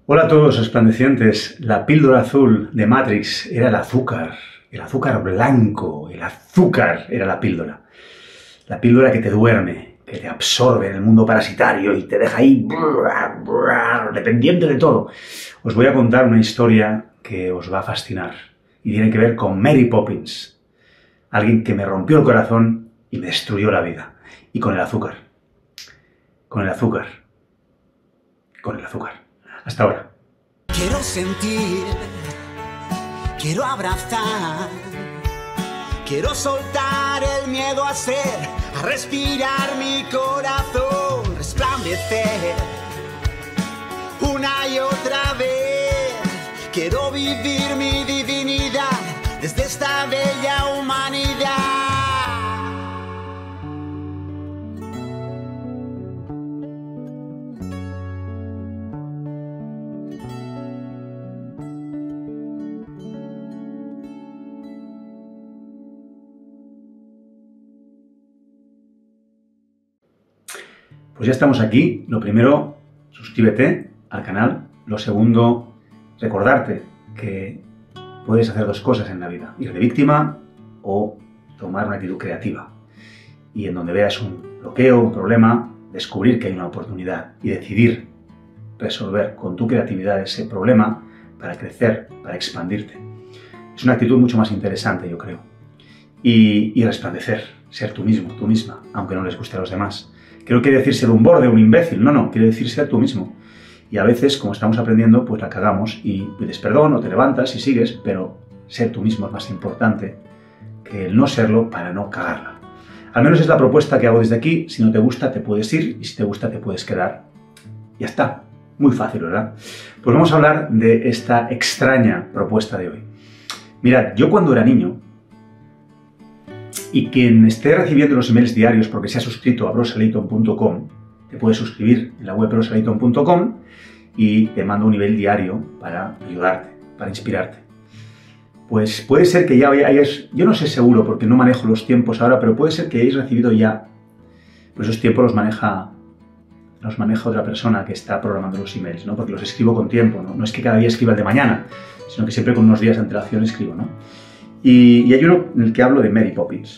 Hola a todos resplandecientes. La píldora azul de Matrix era el azúcar blanco, el azúcar era la píldora que te duerme, que te absorbe en el mundo parasitario y te deja ahí dependiente de todo. Os voy a contar una historia que os va a fascinar y tiene que ver con Mary Poppins, alguien que me rompió el corazón y me destruyó la vida, y con el azúcar. Hasta ahora. Quiero sentir, quiero abrazar, quiero soltar el miedo a ser, a respirar mi corazón, resplandecer una y otra vez. Quiero vivir mi divinidad desde esta bella humanidad. Pues ya estamos aquí. Lo primero, suscríbete al canal. Lo segundo, recordarte que puedes hacer dos cosas en la vida: ir de víctima o tomar una actitud creativa. Y en donde veas un bloqueo, un problema, descubrir que hay una oportunidad y decidir resolver con tu creatividad ese problema para crecer, para expandirte. Es una actitud mucho más interesante, yo creo. Y resplandecer, ser tú mismo, tú misma, aunque no les guste a los demás. Que no quiere decir ser un borde, un imbécil, no, quiere decir ser tú mismo. Y a veces, como estamos aprendiendo, pues la cagamos y pides perdón o te levantas y sigues, pero ser tú mismo es más importante que el no serlo para no cagarla. Al menos es la propuesta que hago desde aquí. Si no te gusta, te puedes ir, y si te gusta, te puedes quedar. Ya está. Muy fácil, ¿verdad? Pues vamos a hablar de esta extraña propuesta de hoy. Mirad, yo cuando era niño, y quien esté recibiendo los emails diarios porque se ha suscrito a brosaleighton.com, te puedes suscribir en la web brosaleighton.com y te mando un email diario para ayudarte, para inspirarte. Pues puede ser que ya hayáis, yo no sé seguro porque no manejo los tiempos ahora, pero puede ser que hayáis recibido ya, pues esos tiempos los maneja otra persona que está programando los emails, ¿no? Porque los escribo con tiempo, ¿no? No es que cada día escriba el de mañana, sino que siempre con unos días de antelación escribo, ¿no? Y hay uno en el que hablo de Mary Poppins.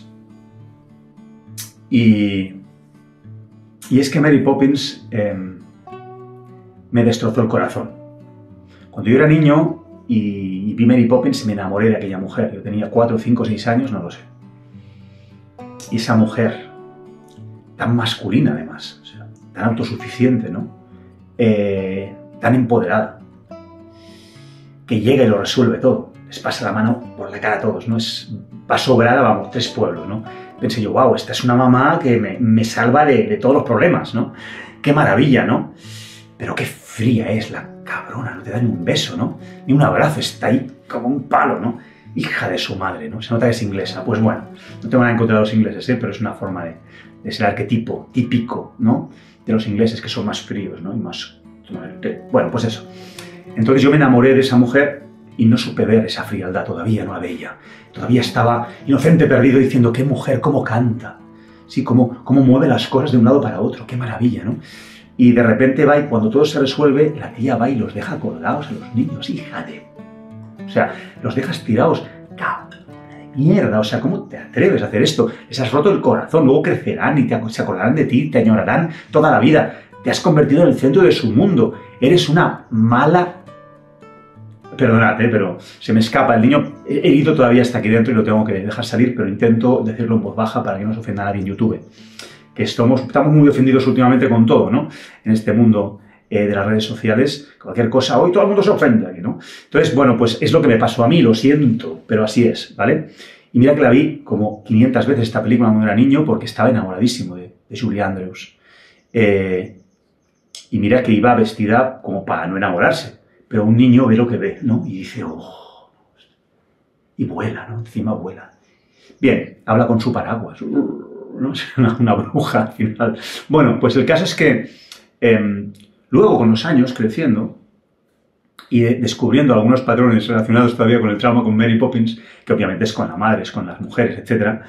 Y es que Mary Poppins me destrozó el corazón. Cuando yo era niño y vi Mary Poppins, me enamoré de aquella mujer. Yo tenía 4, 5, 6 años, no lo sé. Y esa mujer, tan masculina además, o sea, tan autosuficiente, ¿no? Tan empoderada, que llega y lo resuelve todo. Les pasa la mano por la cara a todos, ¿no? Va sobrada, vamos, 3 pueblos, ¿no? Pensé yo, wow, esta es una mamá que me salva de todos los problemas, ¿no? Qué maravilla, ¿no? Pero qué fría es la cabrona, no te da ni un beso, ¿no? Ni un abrazo, está ahí como un palo, ¿no? Hija de su madre, ¿no? Se nota que es inglesa. Pues bueno, no tengo nada en contra de los ingleses, pero es una forma de ser arquetipo típico, ¿no? De los ingleses, que son más fríos, ¿no? Y más... Bueno, pues eso. Entonces yo me enamoré de esa mujer y no supe ver esa frialdad, todavía no la veía. Todavía estaba inocente, perdido, diciendo, qué mujer, cómo canta. Sí, cómo mueve las cosas de un lado para otro, qué maravilla, ¿no? Y de repente va y cuando todo se resuelve, la tía va y los deja colgados a los niños, hija de... O sea, los dejas tirados, cabrón de mierda, o sea, ¿cómo te atreves a hacer esto? Les has roto el corazón, luego crecerán y se acordarán de ti, te añorarán toda la vida. Te has convertido en el centro de su mundo. Eres una mala... Perdonad, pero se me escapa. El niño herido todavía está aquí dentro y lo tengo que dejar salir, pero intento decirlo en voz baja para que no se ofenda a nadie en YouTube. Que estamos muy ofendidos últimamente con todo, ¿no? En este mundo de las redes sociales, cualquier cosa, hoy todo el mundo se ofende aquí, ¿no? Entonces, bueno, pues es lo que me pasó a mí, lo siento, pero así es, ¿vale? Y mira que la vi como 500 veces esta película cuando era niño porque estaba enamoradísimo de Julie Andrews. Y mira que iba vestida como para no enamorarse. Pero un niño ve lo que ve, ¿no? Y dice, oh, y vuela, ¿no? Encima vuela. Bien, habla con su paraguas, ¿no? Es una bruja al final. Bueno, pues el caso es que luego con los años, creciendo y descubriendo algunos patrones relacionados todavía con el trauma con Mary Poppins, que obviamente es con la madre, es con las mujeres, etc.,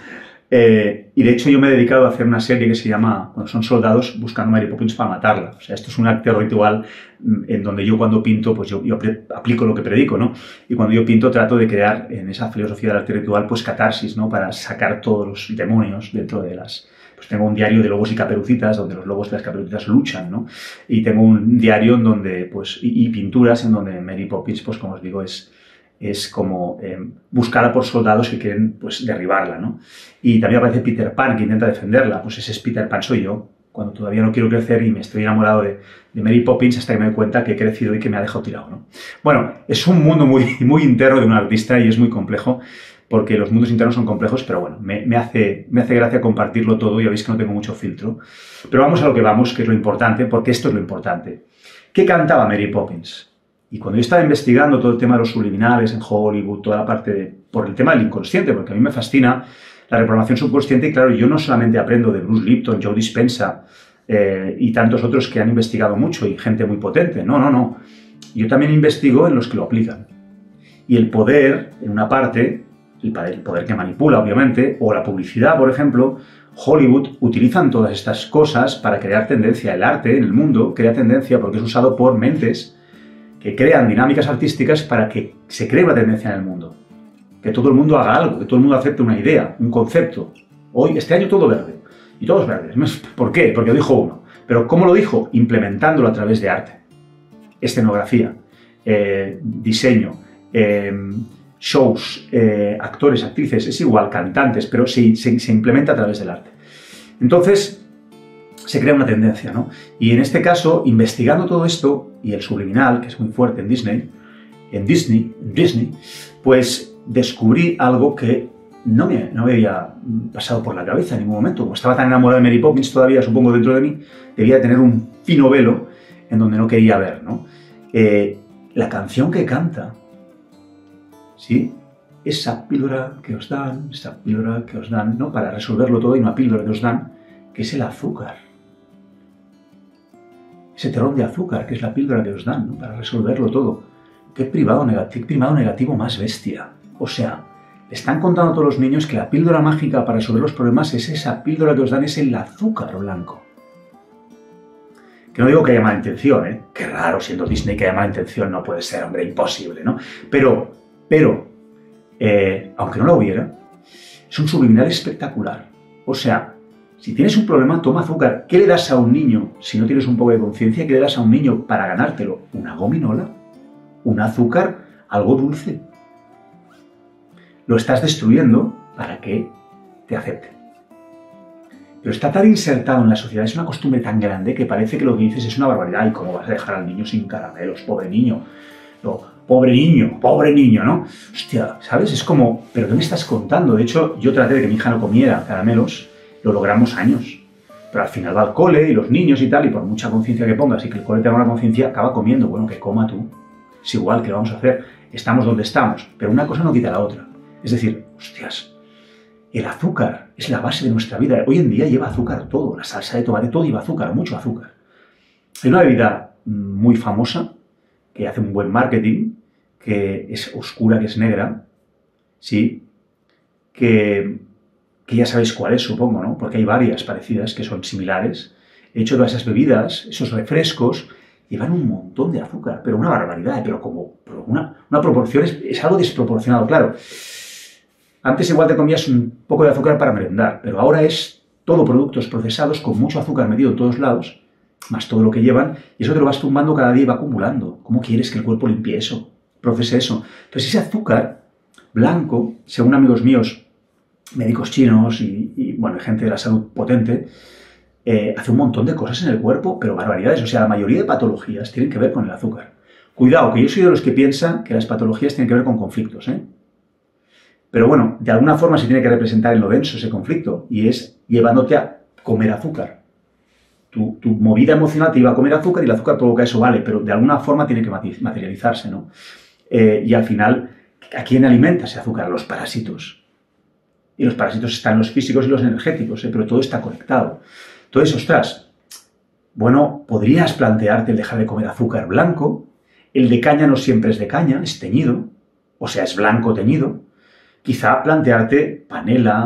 Y de hecho yo me he dedicado a hacer una serie que se llama, bueno, son soldados buscando a Mary Poppins para matarla. O sea, esto es un acto ritual en donde yo cuando pinto, pues yo aplico lo que predico, ¿no? Y cuando yo pinto trato de crear en esa filosofía del arte ritual, pues catarsis, ¿no? Para sacar todos los demonios dentro de las... Pues tengo un diario de lobos y caperucitas, donde los lobos y las caperucitas luchan, ¿no? Y tengo un diario en donde, pues, y pinturas en donde Mary Poppins, pues como os digo, es como buscada por soldados que quieren, pues, derribarla, ¿no? Y también aparece Peter Pan, que intenta defenderla. Pues ese es Peter Pan, soy yo, cuando todavía no quiero crecer y me estoy enamorado de Mary Poppins hasta que me doy cuenta que he crecido y que me ha dejado tirado, ¿no? Bueno, es un mundo muy interno de un artista y es muy complejo, porque los mundos internos son complejos, pero bueno, me hace gracia compartirlo todo, ya veis que no tengo mucho filtro. Pero vamos a lo que vamos, que es lo importante, porque esto es lo importante. ¿Qué cantaba Mary Poppins? Y cuando yo estaba investigando todo el tema de los subliminales en Hollywood, toda la parte por el tema del inconsciente, porque a mí me fascina la reprogramación subconsciente, y claro, yo no solamente aprendo de Bruce Lipton, Joe Dispenza y tantos otros que han investigado mucho y gente muy potente, no. Yo también investigo en los que lo aplican. Y el poder, en una parte, el poder que manipula, obviamente, o la publicidad, por ejemplo, Hollywood utilizan todas estas cosas para crear tendencia. El arte en el mundo crea tendencia porque es usado por mentes que crean dinámicas artísticas para que se cree una tendencia en el mundo. Que todo el mundo haga algo, que todo el mundo acepte una idea, un concepto. Hoy, este año todo verde. Y todos verdes. ¿Por qué? Porque lo dijo uno. ¿Pero cómo lo dijo? Implementándolo a través de arte. Escenografía, diseño, shows, actores, actrices, es igual, cantantes, pero se implementa a través del arte. Entonces, se crea una tendencia, ¿no? Y en este caso, investigando todo esto, y el subliminal, que es muy fuerte en Disney, pues descubrí algo que no me había pasado por la cabeza en ningún momento. Como estaba tan enamorado de Mary Poppins todavía, supongo, dentro de mí, debía tener un fino velo en donde no quería ver, ¿no? La canción que canta, ¿sí? Esa píldora que os dan, ¿no? Para resolverlo todo, hay una píldora que os dan, que es el azúcar. Ese terrón de azúcar, que es la píldora que os dan, ¿no? Para resolverlo todo. ¿Qué primado negativo más bestia? O sea, le están contando a todos los niños que la píldora mágica para resolver los problemas es esa píldora que os dan, es el azúcar blanco. Que no digo que haya mala intención, ¿eh? Qué raro, siendo Disney, que haya mala intención, no puede ser, hombre, imposible, ¿no? Pero, aunque no lo hubiera, es un subliminal espectacular. O sea, si tienes un problema, toma azúcar. ¿Qué le das a un niño si no tienes un poco de conciencia? ¿Qué le das a un niño para ganártelo? ¿Una gominola? ¿Un azúcar? ¿Algo dulce? Lo estás destruyendo para que te acepte. Pero está tan insertado en la sociedad, es una costumbre tan grande que parece que lo que dices es una barbaridad. ¿Y cómo vas a dejar al niño sin caramelos? Pobre niño. No, pobre niño, ¿no? Hostia, ¿sabes? Es como, ¿pero qué me estás contando? De hecho, yo traté de que mi hija no comiera caramelos. Lo logramos años, pero al final va al cole y los niños y tal, y por mucha conciencia que pongas y que el cole tenga una conciencia, acaba comiendo. Bueno, que coma tú. Es igual, que lo vamos a hacer. Estamos donde estamos, pero una cosa no quita la otra. Es decir, hostias, el azúcar es la base de nuestra vida. Hoy en día lleva azúcar todo, la salsa de tomate, todo lleva azúcar, mucho azúcar. Hay una bebida muy famosa que hace un buen marketing, que es oscura, que es negra, ¿sí? Que ya sabéis cuál es, supongo, ¿no? Porque hay varias parecidas que son similares. De hecho, todas esas bebidas, esos refrescos, llevan un montón de azúcar, pero una barbaridad, pero una proporción, es algo desproporcionado, claro. Antes igual te comías un poco de azúcar para merendar, pero ahora es todo productos procesados con mucho azúcar metido en todos lados, más todo lo que llevan, y eso te lo vas tumbando cada día y va acumulando. ¿Cómo quieres que el cuerpo limpie eso? Procese eso. Entonces ese azúcar blanco, según amigos míos, médicos chinos y bueno, gente de la salud potente, hace un montón de cosas en el cuerpo, pero barbaridades. O sea, la mayoría de patologías tienen que ver con el azúcar. Cuidado, que yo soy de los que piensan que las patologías tienen que ver con conflictos, ¿eh? Pero bueno, de alguna forma se tiene que representar en lo denso ese conflicto, y es llevándote a comer azúcar. Tu movida emocional te lleva a comer azúcar y el azúcar provoca eso, vale, pero de alguna forma tiene que materializarse, ¿no? Y al final, ¿a quién alimenta ese azúcar? A los parásitos. Y los parásitos están los físicos y los energéticos, pero todo está conectado. Entonces, ostras, bueno, podrías plantearte el dejar de comer azúcar blanco. El de caña no siempre es de caña, es teñido, o sea, es blanco teñido. Quizá plantearte panela,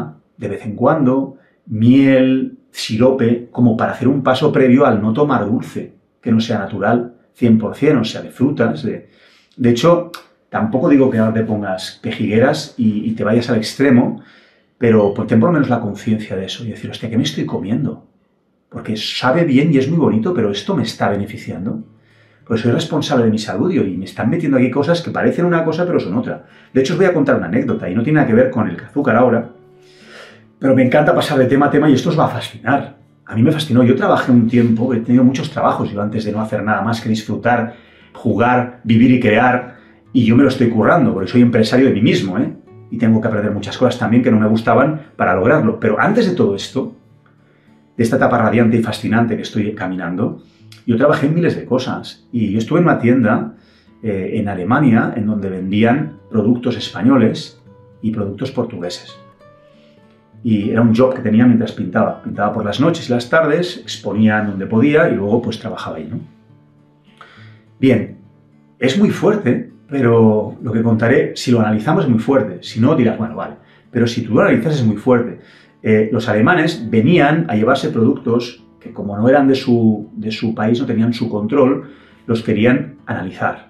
de vez en cuando, miel, sirope, como para hacer un paso previo al no tomar dulce, que no sea natural, 100%, o sea, de frutas. De hecho, tampoco digo que ahora te pongas pejigueras y te vayas al extremo, pero ten por lo menos la conciencia de eso y decir, hostia, ¿qué me estoy comiendo? Porque sabe bien y es muy bonito, pero esto me está beneficiando. Pues soy responsable de mi salud y me están metiendo aquí cosas que parecen una cosa pero son otra. De hecho, os voy a contar una anécdota y no tiene nada que ver con el azúcar ahora, pero me encanta pasar de tema a tema y esto os va a fascinar. A mí me fascinó. Yo trabajé un tiempo, he tenido muchos trabajos yo antes de no hacer nada más que disfrutar, jugar, vivir y crear, y yo me lo estoy currando porque soy empresario de mí mismo, ¿eh? Y tengo que aprender muchas cosas también que no me gustaban para lograrlo. Pero antes de todo esto, de esta etapa radiante y fascinante que estoy caminando, yo trabajé en miles de cosas. Y yo estuve en una tienda en Alemania en donde vendían productos españoles y productos portugueses. Y era un job que tenía mientras pintaba. Pintaba por las noches y las tardes, exponía en donde podía y luego pues trabajaba ahí, ¿no? Bien, es muy fuerte, pero lo que contaré, si lo analizamos es muy fuerte. Si no, dirás, bueno, vale. Pero si tú lo analizas es muy fuerte. Los alemanes venían a llevarse productos que como no eran de su país, no tenían su control, los querían analizar.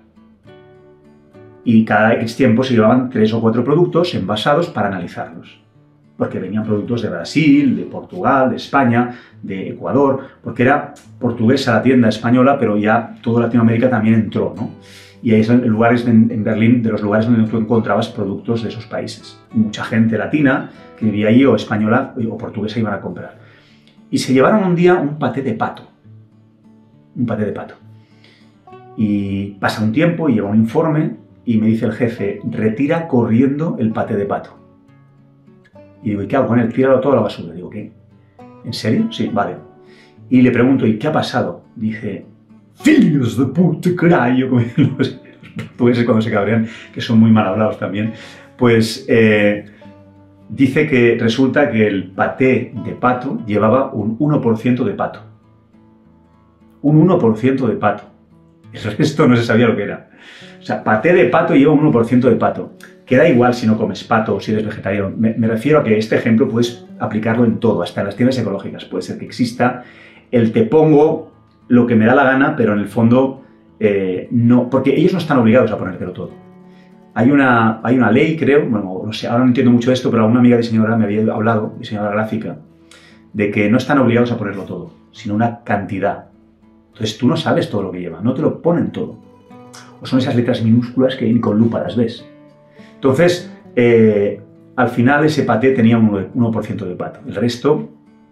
Y cada X tiempo se llevaban 3 o 4 productos envasados para analizarlos. Porque venían productos de Brasil, de Portugal, de España, de Ecuador, porque era portuguesa la tienda española, pero ya toda Latinoamérica también entró, ¿no? Y ahí son lugares en Berlín, de los lugares donde tú encontrabas productos de esos países. Mucha gente latina que vivía allí, o española o portuguesa, iban a comprar. Y se llevaron un día un paté de pato. Un paté de pato. Y pasa un tiempo y llega un informe y me dice el jefe, retira corriendo el paté de pato. Y digo, ¿y qué hago con él? Tíralo todo a la basura. Digo, ¿qué? ¿En serio? Sí, vale. Y le pregunto, ¿y qué ha pasado? Dice, ¡filhos de puta carajo! Como dicen los portugueses cuando se cabrean, que son muy mal hablados también. Pues dice que resulta que el paté de pato llevaba un 1% de pato. Un 1% de pato. El resto no se sabía lo que era. O sea, paté de pato lleva un 1% de pato. Que da igual si no comes pato o si eres vegetariano. Me refiero a que este ejemplo puedes aplicarlo en todo, hasta en las tiendas ecológicas. Puede ser que exista el te pongo lo que me da la gana, pero en el fondo no, porque ellos no están obligados a ponértelo todo. Hay una ley, creo, bueno, no sé, ahora no entiendo mucho de esto, pero una amiga diseñadora me había hablado, diseñadora gráfica, de que no están obligados a ponerlo todo, sino una cantidad. Entonces tú no sabes todo lo que lleva, no te lo ponen todo. O son esas letras minúsculas que ni con lupa las ves. Entonces, al final ese paté tenía un 1% de pato. El resto,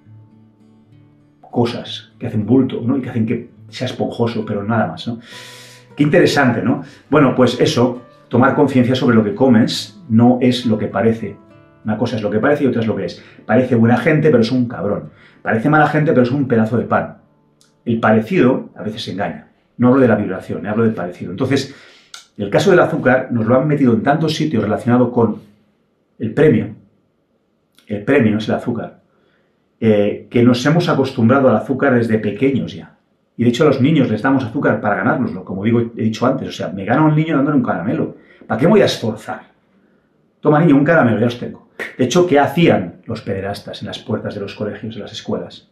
cosas que hacen bulto, ¿no? Y que hacen que sea esponjoso, pero nada más, ¿no? Qué interesante, ¿no? Bueno, pues eso, tomar conciencia sobre lo que comes no es lo que parece. Una cosa es lo que parece y otra es lo que es. Parece buena gente, pero es un cabrón. Parece mala gente, pero es un pedazo de pan. El parecido a veces engaña. No hablo de la vibración, hablo del parecido. Entonces, en el caso del azúcar, nos lo han metido en tantos sitios relacionados con el premio es el azúcar, que nos hemos acostumbrado al azúcar desde pequeños ya. Y de hecho a los niños les damos azúcar para ganárnoslo, como he dicho antes. O sea, me gana un niño dándole un caramelo. ¿Para qué me voy a esforzar? Toma niño, un caramelo, ya los tengo. De hecho, ¿qué hacían los pederastas en las puertas de los colegios, de las escuelas?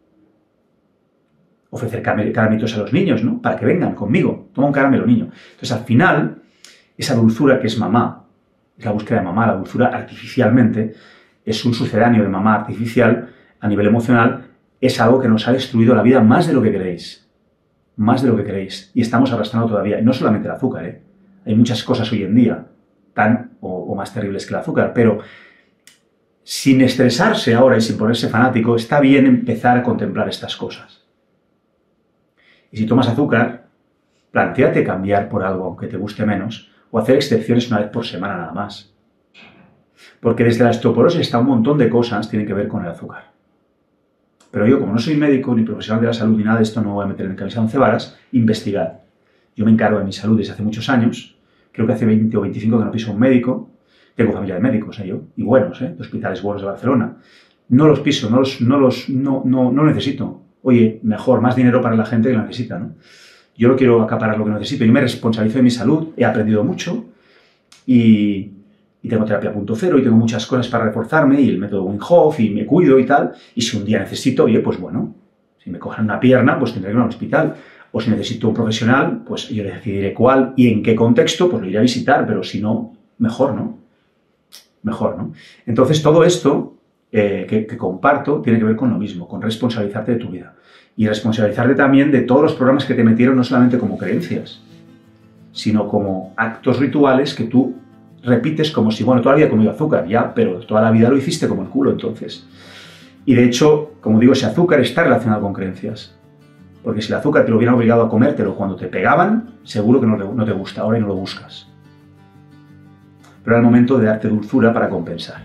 Ofrecer caramelitos a los niños, ¿no? Para que vengan conmigo. Toma un caramelo, niño. Entonces, al final, esa dulzura que es mamá, es la búsqueda de mamá, la dulzura artificialmente, es un sucedáneo de mamá artificial a nivel emocional, es algo que nos ha destruido la vida más de lo que queréis. Más de lo que queréis. Y estamos arrastrando todavía. Y no solamente el azúcar, ¿eh? Hay muchas cosas hoy en día tan o más terribles que el azúcar, pero sin estresarse ahora y sin ponerse fanático, está bien empezar a contemplar estas cosas. Y si tomas azúcar, plantéate cambiar por algo aunque te guste menos, o hacer excepciones una vez por semana nada más. Porque desde la osteoporosis está un montón de cosas que tienen que ver con el azúcar. Pero yo, como no soy médico ni profesional de la salud ni nada de esto, no me voy a meter en camisa de 11 varas, investigar. Yo me encargo de mi salud desde hace muchos años, creo que hace 20 o 25 que no piso un médico, tengo familia de médicos, yo, y buenos, de hospitales buenos de Barcelona. No los piso, no necesito. Oye, mejor, más dinero para la gente que lo necesita, ¿no? Yo no quiero acaparar lo que necesito, yo me responsabilizo de mi salud, he aprendido mucho y y tengo terapia punto cero y tengo muchas cosas para reforzarme y el método Wim Hof y me cuido y tal. Y si un día necesito, oye, pues bueno, si me cogen una pierna, pues tendré que ir al hospital. O si necesito un profesional, pues yo decidiré cuál y en qué contexto, pues lo iré a visitar, pero si no, mejor, ¿no? Mejor, ¿no? Entonces todo esto que comparto tiene que ver con lo mismo, con responsabilizarte de tu vida. Y responsabilizarte también de todos los programas que te metieron, no solamente como creencias, sino como actos rituales que tú repites como si, bueno, toda la vida he comido azúcar, ya, pero toda la vida lo hiciste como el culo, entonces. Y de hecho, como digo, ese azúcar está relacionado con creencias. Porque si el azúcar te lo hubieran obligado a comértelo cuando te pegaban, seguro que no te gusta ahora y no lo buscas. Pero era el momento de darte dulzura para compensar.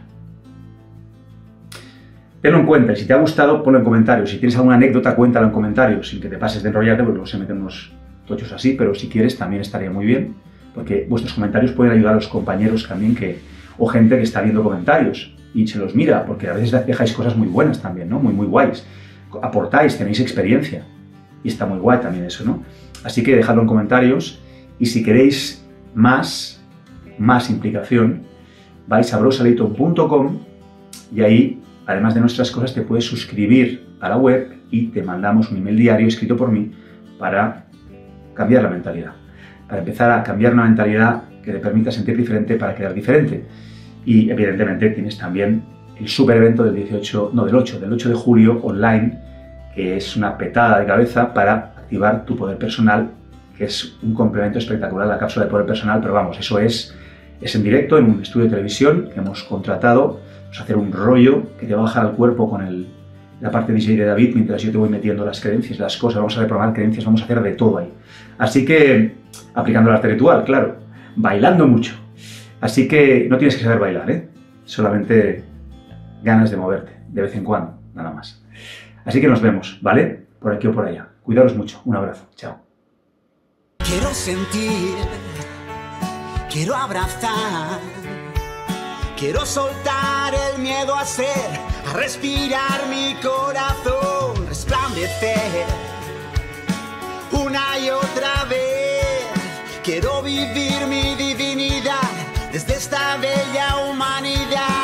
Tenlo en cuenta, y si te ha gustado, ponlo en comentarios. Si tienes alguna anécdota, cuéntala en comentarios, sin que te pases de enrollarte, porque luego se meten unos tochos así, pero si quieres también estaría muy bien, porque vuestros comentarios pueden ayudar a los compañeros también o gente que está viendo comentarios y se los mira, porque a veces dejáis cosas muy buenas también, ¿no? Muy guays. Aportáis, tenéis experiencia y está muy guay también eso, ¿no? Así que dejadlo en comentarios y si queréis más implicación, vais a brosaleighton.com y ahí, además de nuestras cosas, te puedes suscribir a la web y te mandamos un email diario escrito por mí para cambiar la mentalidad. Para empezar a cambiar una mentalidad que te permita sentir diferente para crear diferente. Y evidentemente tienes también el super evento del 8 de julio online, que es una petada de cabeza para activar tu poder personal, que es un complemento espectacular a la cápsula de poder personal, pero vamos, eso es en directo, en un estudio de televisión que hemos contratado. Vamos a hacer un rollo que te va a bajar al cuerpo con la parte DJ de David, mientras yo te voy metiendo las creencias, las cosas, vamos a reprogramar creencias, vamos a hacer de todo ahí. Así que, aplicando el arte ritual, claro, bailando mucho. Así que no tienes que saber bailar, ¿eh? Solamente ganas de moverte, de vez en cuando, nada más. Así que nos vemos, ¿vale? Por aquí o por allá. Cuidaros mucho. Un abrazo. Chao. Quiero sentir, quiero abrazar, quiero soltar el miedo a ser, a respirar mi corazón, resplandecer una y otra vez. Quiero vivir mi divinidad desde esta bella humanidad.